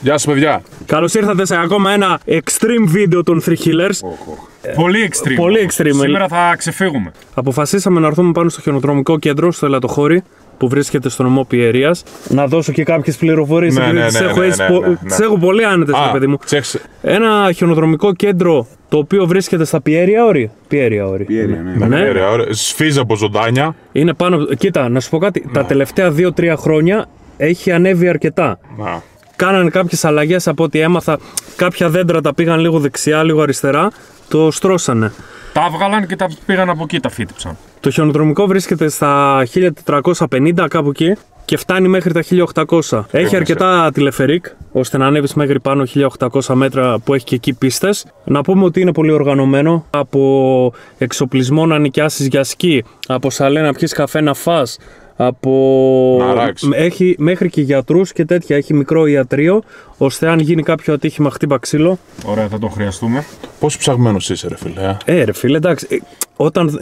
Γεια σας, παιδιά. Καλώς ήρθατε σε ακόμα ένα extreme βίντεο των Three Healers. Πολύ extreme. Πολύ extreme. Σήμερα θα ξεφύγουμε. Αποφασίσαμε να έρθουμε πάνω στο χιονοδρομικό κέντρο, στο Ελατοχώρι, που βρίσκεται στο νομό Πιερίας. Να δώσω και κάποιες πληροφορίες, επειδή τις έχω πολύ άνετες, παιδί μου. Ένα χιονοδρομικό κέντρο το οποίο βρίσκεται στα Πιέρια Όρη. Σφίζει από ζωντάνια. Είναι πάνω. Κοίτα, να σου πω κάτι. Τα τελευταία 2-3 χρόνια έχει ανέβει αρκετά. Κάνανε κάποιες αλλαγές από ό,τι έμαθα. Κάποια δέντρα τα πήγαν λίγο δεξιά, λίγο αριστερά. Το στρώσανε. Τα έβγαλαν και τα πήγαν από εκεί, τα φύτυψαν. Το χιονοδρομικό βρίσκεται στα 1450, κάπου εκεί, και φτάνει μέχρι τα 1800. Έχει αρκετά τηλεφερίκ, ώστε να ανέβεις μέχρι πάνω 1800 μέτρα που έχει και εκεί πίστες. Να πούμε ότι είναι πολύ οργανωμένο. Από εξοπλισμό να νοικιάσεις για σκι, από σαλέ να πιεις καφέ να φας, έχει μέχρι και γιατρούς και τέτοια. Έχει μικρό ιατρείο, ώστε αν γίνει κάποιο ατύχημα χτύπα ξύλο. Ωραία, θα το χρειαστούμε. Πόσο ψαγμένος είσαι, ρε φίλε? Ρε φίλε, εντάξει. Όταν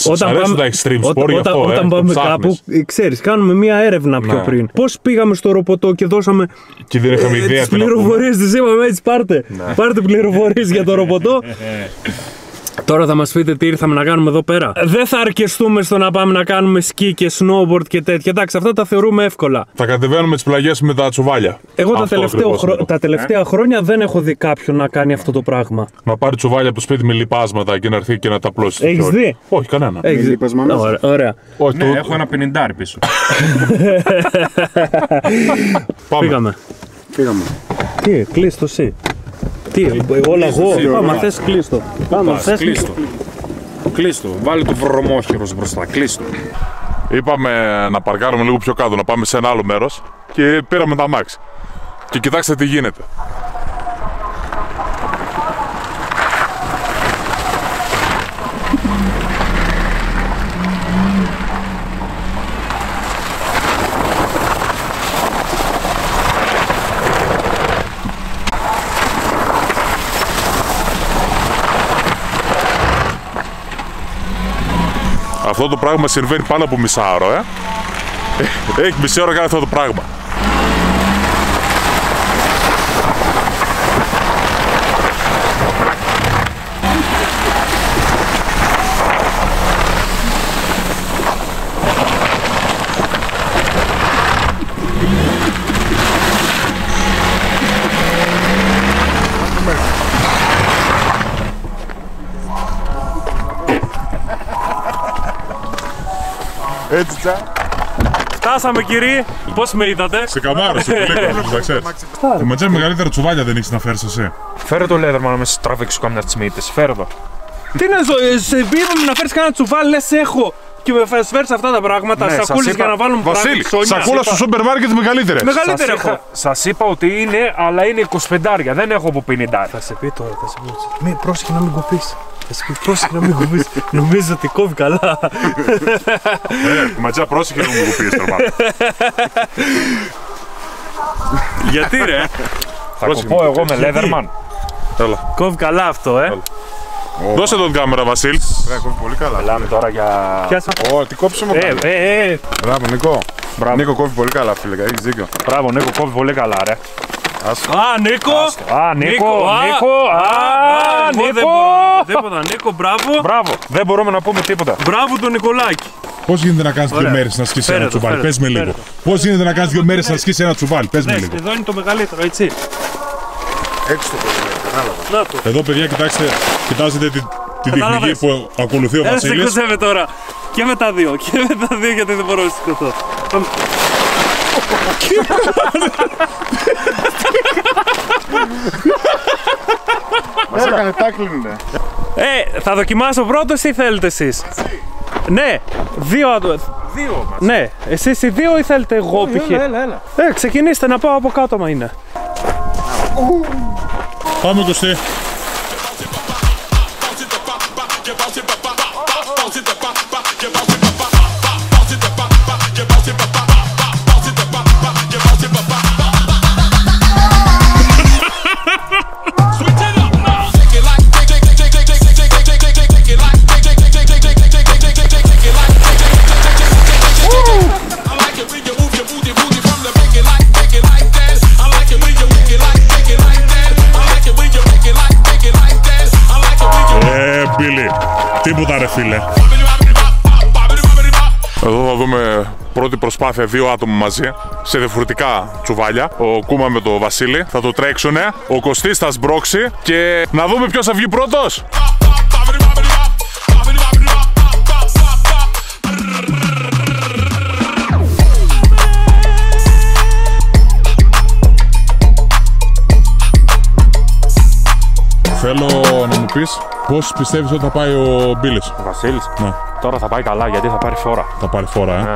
πάμε κάπου, ξέρεις, κάνουμε μία έρευνα πιο πριν. Πώς πήγαμε στο Ροποτό και δώσαμε τις πληροφορίες, τις είπαμε έτσι, πάρτε πληροφορίες για το Ροποτό. Τώρα θα μας πείτε τι ήρθαμε να κάνουμε εδώ πέρα. Δεν θα αρκεστούμε στο να πάμε να κάνουμε σκι και snowboard και τέτοια. Εντάξει, αυτά τα θεωρούμε εύκολα. Θα κατεβαίνουμε τις πλαγιές με τα τσουβάλια. Εγώ τα τελευταία χρόνια δεν έχω δει κάποιον να κάνει αυτό το πράγμα. Να πάρει τσουβάλια από το σπίτι με λιπάσματα και να έρθει και να τα απλώσει. Έχεις δει? Όχι, κανένα. Έχεις δει? Ωραία. Όχι, ναι, έχω ένα 50 πίσω. Πήγαμε. Τι, κλείστο εσύ. Τι, όλα εγώ. Άμα θες κλείστο. Κλείστο. Βάλει το βρωμόχυρος μπροστά. Κλείστο. Είπαμε να παρκάρουμε λίγο πιο κάτω, να πάμε σε ένα άλλο μέρος και πήραμε τα αμάξι. Και κοιτάξτε τι γίνεται. Αυτό το πράγμα συμβαίνει πάνω από μισάωρο, Έχει μισή ώρα κάνει αυτό το πράγμα. Έτσι τσα. Φτάσαμε, κύριοι. Πώς με είδατε? Σε καμάρωσε, πολύ καλό, να ξέρεις. Το ματζέ μεγαλύτερα τσουβάλια δεν έχεις να φέρεις εσύ. Φέρε το Leatherman να με τραβήξω καμιά τις μύτες. Φέρε το. Τι να σε είπαμε να φέρεις κανένα τσουβάλι, λες έχω. Και με φέρεις αυτά τα πράγματα, σακούλες για να βάλουμε πράγματα. Βασίλη, σακούλα στο σούπερ μάρκετ μεγαλύτερες. Μεγαλύτερα έχω. Σας είπα ότι είναι, αλλά είναι 25, δεν έχω από 50. Θα σε πει τώρα, Μη πρόσεχε να μην κοπείς. Θα σε πει πρόσεχε να μην κοπείς. Νομίζω ότι κόβει καλά. Ματζά, πρόσεχε να μην κοπείς τώρα. Γιατί ρε? Θα κοπώ εγώ με Leatherman. Κόβει καλά αυτό, Δώσε τον κάμερα, Βασίλη. Κόβει πολύ καλά. Μιλάμε τώρα για... Τι κόψιμο κάνει. Μπράβο, Νίκο. Νίκο, κόβει πολύ καλά, φίλε. Έχεις δίκιο. Μπράβο, Νίκο, κόβει πολύ καλά, ρε. Νίκο, μπράβο. Δεν μπορούμε να πούμε τίποτα. Μπράβο τον Νικολάκη. Πώς γίνεται να κάνεις 2 μέρες να σκίσεις ένα τσουβάλι, πες με λίγο. Πώς γίνεται να κάνεις 2 μέρες να σκίσεις ένα τσουβάλι, πες με λίγο. Εδώ είναι το μεγαλύτερο, έτσι. Έτσι το πολύ, εδώ, παιδιά, κοιτάζετε τη τεχνική που ακολουθεί ο Βασίλης. Σήκωσέ με τώρα. Και με τα δύο, γιατί δεν μπορώ να σηκωθώ. Μας έκανε τάκλινε. Θα δοκιμάσω πρώτος ή θέλετε εσείς? Ναι, δύο μας. Ναι, εσείς οι δύο ή θέλετε εγώ π.χ. Έλα. Ξεκινήστε να πάω από κάτω μα είναι. Πάμε, Κωστή. Like τίποτα ρε φίλε. Εδώ θα δούμε πρώτη προσπάθεια 2 άτομα μαζί σε διαφορετικά τσουβάλια. Ο Κούμα με το Βασίλη θα το τρέξουνε. Ο Κωστής θα σμπρώξει και να δούμε ποιος θα βγει πρώτος. Θέλω να μου πεις πώς πιστεύεις ότι θα πάει ο Μπίλης. Ο Βασίλης. Ναι. Τώρα θα πάει καλά γιατί θα πάρει φόρα. Θα πάρει φόρα, Ναι.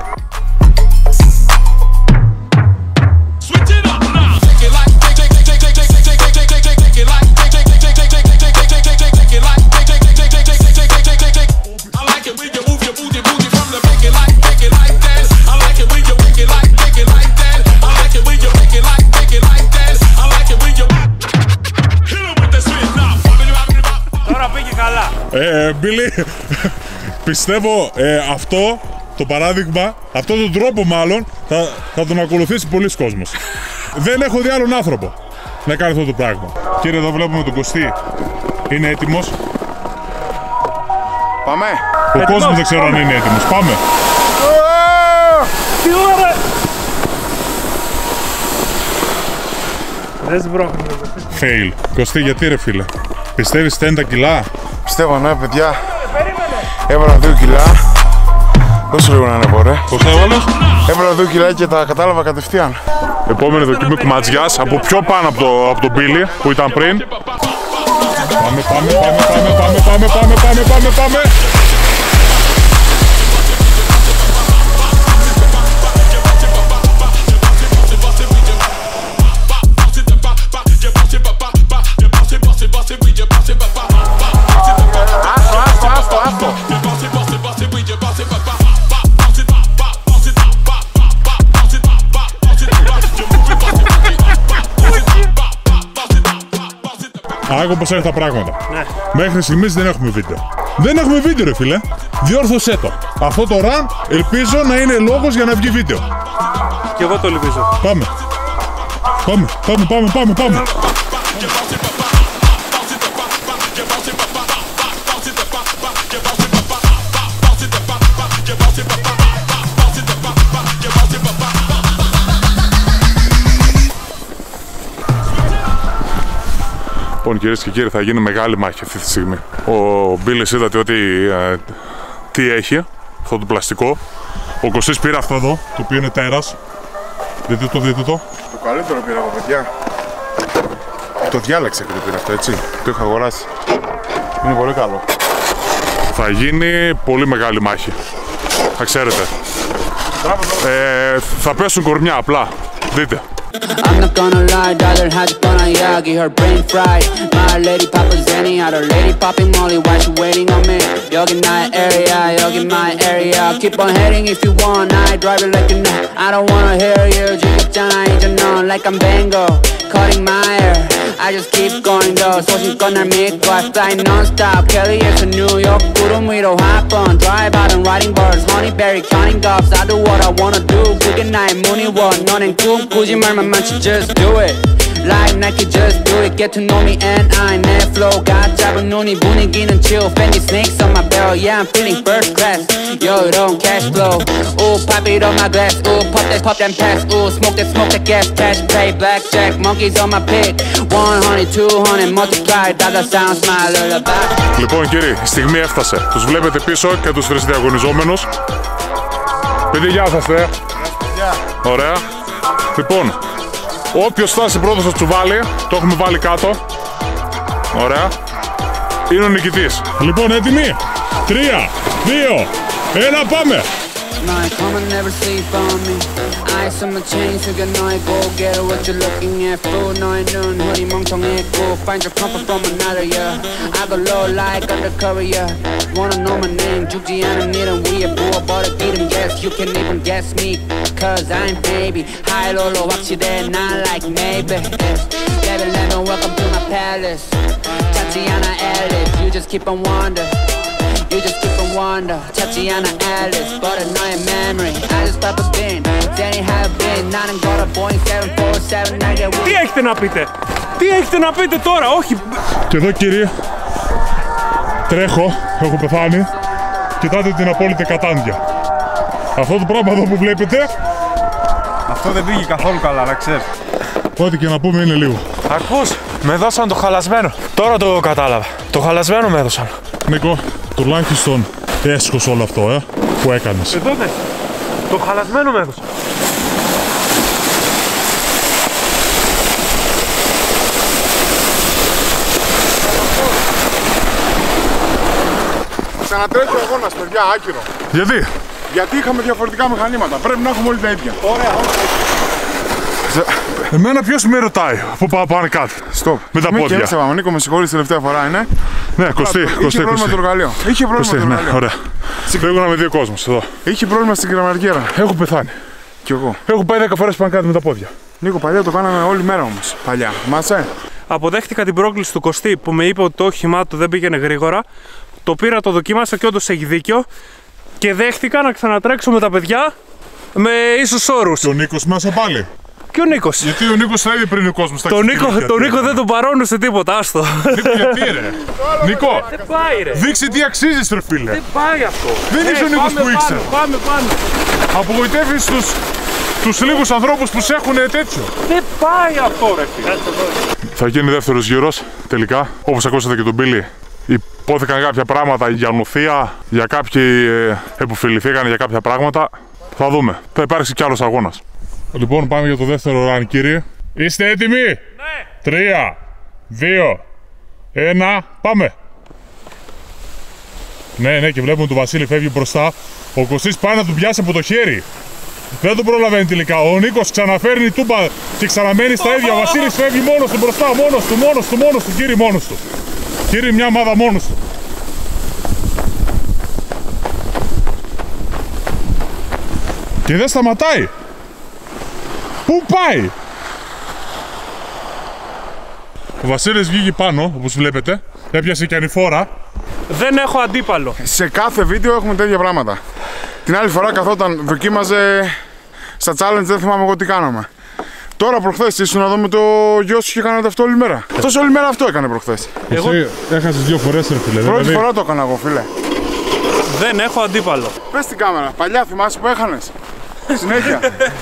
Μπίλη, πιστεύω αυτό το παράδειγμα, αυτόν τον τρόπο μάλλον θα τον ακολουθήσει πολλοί κόσμος. Δεν έχω δει άλλον άνθρωπο να κάνει αυτό το πράγμα. Κύριε, εδώ βλέπουμε τον Κωστή. Είναι έτοιμος. Πάμε. Ο κόσμος δεν ξέρω αν είναι έτοιμος. Πάμε. Τι ώρα! Δεν σμπρώχνει. Fail. Κωστή, γιατί ρε φίλε? Πιστεύεις στέλνει τα κιλά? Πιστεύω ναι, παιδιά. Έβαλα 2 κιλά. Δώσε λίγο να ανέβω, ρε. Πώς θα έβαλες? Έβαλα 2 κιλά και τα κατάλαβα κατευθείαν. Επόμενη δοκιμή κουματζιάς από πιο πάνω από τον Μπίλη που ήταν πριν. Πάμε. Άκου πως έρχεται τα πράγματα. Ναι. Μέχρι στιγμής δεν έχουμε βίντεο. Δεν έχουμε βίντεο ρε φίλε. Διόρθωσέ το. Αυτό το run ελπίζω να είναι λόγος για να βγει βίντεο. Και εγώ το ελπίζω. Πάμε. Λοιπόν, κυρίες και κύριοι, θα γίνει μεγάλη μάχη αυτή τη στιγμή. Ο Μπίλης είδατε ότι τι έχει, αυτό το πλαστικό. Ο Κωστής πήρε αυτό εδώ, το οποίο είναι τέρας. Δείτε το. Το καλύτερο πήρα από παιδιά. Το διάλεξα και το πήρα αυτό, έτσι. Το είχα αγοράσει. Είναι πολύ καλό. Θα γίνει πολύ μεγάλη μάχη. Θα ξέρετε. Θα πέσουν κορμιά απλά. Δείτε. I'm not gonna lie, daughter had on a Yagi, her brain fried. My lady Papa Zenny, had her lady popping Molly, why she waiting on me? Yogi my area, keep on heading if you want, I drive it like a nut. I don't wanna hear you, 지겹잖아 이제 넌 like I'm Bango, cutting my hair. I just keep going though, 소식껏 날 믿고 I fly non-stop, Kelly to New York, 구름 위로 hop on, drive out and riding birds, honeyberry counting doves, I do what I wanna do, 그게 나의 무늬원, 너넨 꿈꾸지 말만 많지, just do it. Like Nike, just do it. Get to know me and I 내 flow got 잡은 눈이 분위기는 chill. Fendi snakes on my barrel, yeah I'm feeling first class. Yo, don't cash flow. Ooh, pop it on my glass. Ooh, pop that pass. Ooh, smoke that gas. Cash play, blackjack, monkeys on my pig. 100, 200, multiply. Dollar sound, smile, lullaby. Λοιπόν κύριοι, η στιγμή έφτασε. Τους βλέπετε πίσω και τους τρεις διαγωνιζόμενους. Παιδιά, γεια σας, Ωραία. Λοιπόν, όποιος φτάσει πρώτος στο τσουβάλι, το έχουμε βάλει κάτω. Ωραία. Είναι ο νικητής. Λοιπόν, έτοιμοι. 3, 2, 1, πάμε. My karma never sleep on me. Eyes on my chain, so you know I go get it. What you're looking at, fool? No, I know, hoodie, 멍청했고. Find your comfort from another, yeah. I go low like undercover, yeah. Wanna know my name, 죽지 않은 일은 위에 부어버려 기름 gas. You can't even guess me, cause I'm baby. High, low, low, 확실해, not like maybe. Baby, let me welcome to my palace. Tatiana Alice, you just keep on wonder. You just keep on wonder. Tatiana Alice, but I know your memory. I just pop a bin, Danny have been. 나는 걸어 Boeing 747, I get Τι έχετε να πείτε? Τι έχετε να πείτε τώρα? Όχι. Και εδώ κύριε, Τρέχω, έχω πεθάνει. Κοιτάτε την απόλυτη κατάντια. Αυτό το πράγμα εδώ που βλέπετε. Αυτό δεν πήγε καθόλου καλά, να ξέρεις. Ό,τι και να πούμε είναι λίγο. Ακούς, με δώσαν το χαλασμένο. Τώρα το κατάλαβα. Το χαλασμένο με έδωσαν. Νίκο, τουλάχιστον έσχος όλο αυτό, που έκανες. Εδώ δε. Το χαλασμένο με έδωσαν. Ξανατρέχει ο αγώνας, παιδιά, άκυρο. Γιατί? Γιατί είχαμε διαφορετικά μηχανήματα. Πρέπει να έχουμε όλοι τα ίδια. Ωραία. Εμένα ποιος με ρωτάει που πάνε κάτω. Στοπ. Με τα πόδια. Και Νίκο, με συγχωρείς, τελευταία φορά είναι. Ναι, Κωστή. Είχε πρόβλημα το εργαλείο. Είχε πρόβλημα το εργαλείο. Ωραία. Φεύγουν με δύο κόσμους εδώ. Είχε πρόβλημα στην κρεμαριέρα. Έχω πεθάνει. Κι εγώ. Έχω πάει 10 φορές πάνω κάτω με τα πόδια. Νίκο, παλιά το κάναμε όλη μέρα όμως. Παλιά. Μάτσε. Αποδέχτηκα την πρόκληση του Κωστή που με είπε ότι το όχημά του δεν πήγαινε γρήγορα. Το πήρα, το δοκίμασα και όντως έχει δίκιο. Και δέχτηκα να ξανατρέξω με τα παιδιά με ίσους όρους. Και ο Νίκος μέσα πάλι. Και ο Νίκος. Γιατί ο Νίκος θα είδε πριν ο κόσμος. Τον Νίκο δεν τον παρώνουσε τίποτα, άστο. Νίκο, γιατί ρε. Νίκο, Δεν πάει ρε. δείξε τι αξίζεις ρε φίλε. Δεν πάει αυτό. Δεν είσαι ο Νίκος που ήξερε. Πάμε. Απογοητεύεις τους λίγους ανθρώπους που σε έχουν τέτοιο. Δεν πάει αυτό ρε φίλε. Θα γίνει δεύτερος γύρος τελικά. Όπως ακούσατε και τον Μπίλι, υπόθηκαν κάποια πράγματα για νοθεία, για κάποιοι επωφεληθήκαν για κάποια πράγματα. Θα δούμε. Θα υπάρξει κι άλλος αγώνας. Λοιπόν, πάμε για το δεύτερο run, κύριε. Είστε έτοιμοι? Ναι. 3, 2, 1, πάμε. Ναι, και βλέπουμε τον Βασίλη φεύγει μπροστά. Ο Κωστής πάει να του πιάσει από το χέρι. Δεν τον προλαβαίνει τελικά. Ο Νίκος ξαναφέρνει τούμπα και ξαναμένει στα ίδια. Ο Βασίλης φεύγει μόνος του μπροστά. Μόνος του, κύριε, μόνος του. Κύριε, μια ομάδα μόνος του. Και δεν σταματάει. Πού πάει? Ο Βασίλης βγήκε πάνω, όπως βλέπετε. Έπιασε και ανηφόρα. Δεν έχω αντίπαλο. Σε κάθε βίντεο έχουμε τέτοια πράγματα. Την άλλη φορά καθόταν, δοκίμαζε στα challenge, δεν θυμάμαι εγώ τι κάναμε. Τώρα προχθές ήσουν να δούμε το γιο σου και κάνατε αυτό όλη μέρα. Αυτός όλη μέρα αυτό έκανε προχθές. Εγώ έχασες 2 φορές ρε φίλε. Πρώτη φορά το έκανα εγώ, φίλε. Δεν έχω αντίπαλο. Πες την κάμερα, παλιά θυμάσαι που έχανες. Συνέχεια.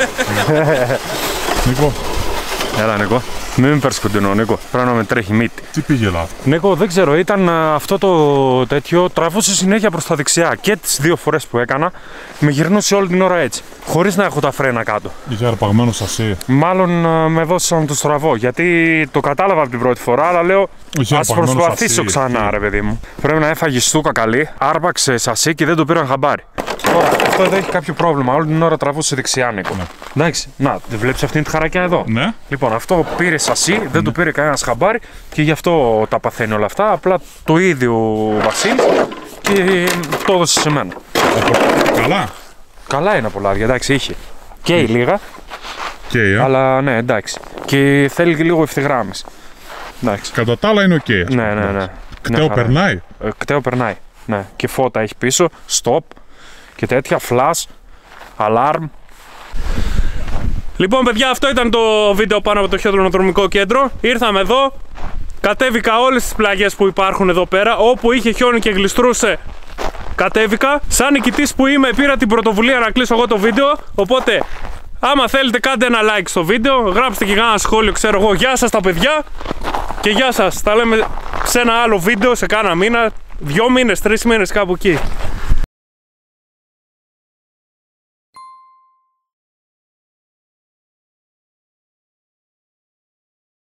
Νίκο, Έλα Νίκο. Μην με παίρνεις κοντινό Νίκο. Πρέπει να με τρέχει μύτη. τι πήγε λάθος? Νίκο, δεν ξέρω, ήταν αυτό το τέτοιο. Τραβούσε συνέχεια προς τα δεξιά και τις 2 φορές που έκανα με γυρνούσε όλη την ώρα έτσι. Χωρίς να έχω τα φρένα κάτω. Είχε αρπαγμένο σασί. Μάλλον με δώσεις να το στραβώ. Γιατί το κατάλαβα από την πρώτη φορά, αλλά λέω Είχε ας αρπαγμένο προσπαθήσω σασί, ξανά, εκεί. ρε παιδί μου. Πρέπει να έφαγε στούκα καλή, άρπαξε σασί και δεν το πήραν χαμπάρι. Τώρα αυτό εδώ έχει κάποιο πρόβλημα. Όλη την ώρα τραβούσε δεξιά, Νίκο. Ναι. Εντάξει, να, δεν βλέπεις αυτή τη χαρακιά εδώ. Ναι. Λοιπόν, αυτό πήρε σασί, δεν του πήρε κανένα χαμπάρι και γι' αυτό τα παθαίνει όλα αυτά. Απλά το ίδιο ο Βασίλης και το έδωσε σε μένα. Καλά. Καλά είναι από λάδια, εντάξει, είχε. Καίει λίγα, Και αλλά ναι, εντάξει. Και θέλει και λίγο ευθυγράμμιση. Εντάξει. κατά τα άλλα είναι οκ. Ναι. Κταίο περνάει. Κταίο περνάει. Ναι. Και φώτα έχει πίσω, stop και τέτοια, flash, alarm. Λοιπόν, παιδιά, αυτό ήταν το βίντεο πάνω από το χιονοδρομικό κέντρο. Ήρθαμε εδώ, κατέβηκα όλες τις πλαγιές που υπάρχουν εδώ πέρα. Όπου είχε χιόνι και γλιστρούσε, κατέβηκα. Σαν νικητής που είμαι, πήρα την πρωτοβουλία να κλείσω εγώ το βίντεο. Οπότε, άμα θέλετε, κάντε ένα like στο βίντεο, γράψτε και ένα σχόλιο, ξέρω εγώ. Γεια σας τα παιδιά και γεια σας. Τα λέμε σε ένα άλλο βίντεο, σε κάνα μήνα, 2 μήνες, 3 μήνες, κάπου εκεί.